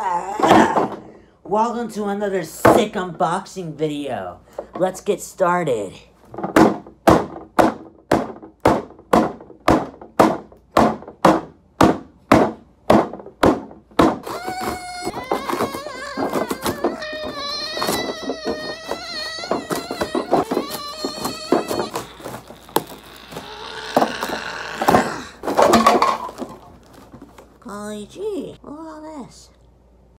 Welcome to another sick unboxing video. Let's get started. Golly gee, look at all this.